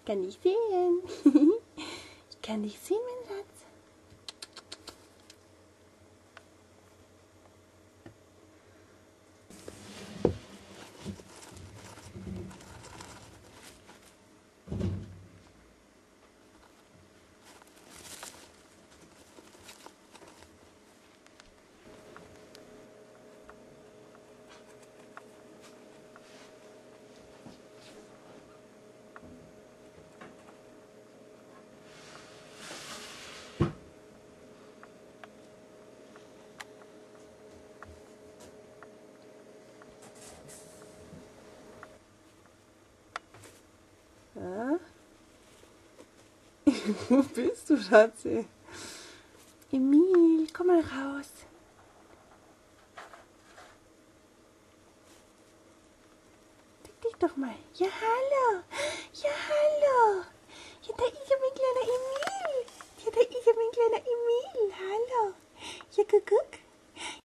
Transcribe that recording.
kann dich sehen. Ich kann dich sehen, mein Schatz. Ja? Wo bist du, Schatzi? Emil, komm mal raus. Deck dich doch mal. Ja, hallo. Ja, hallo. Ja, da ist ja mein kleiner Emil. Ja, da ist ja mein kleiner Emil. Hallo. Ja, guck.